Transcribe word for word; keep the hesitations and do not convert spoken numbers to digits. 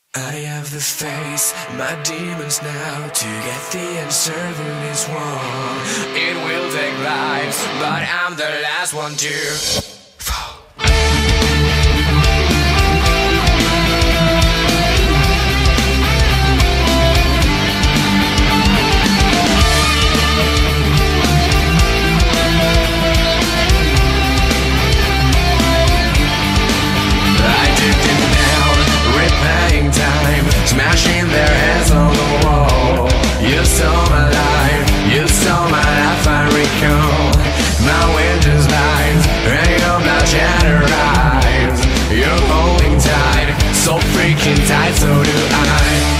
I have the face, my demons now, to get the answer to this one. It will take lives, but I'm the last one to fall. I took them down, repaying time, smashing their heads on the wall. You saw my life, you saw my life, I recall. My winter's lies, and your blood-shattered eyes. You're holding tight, so freaking tight, so do I.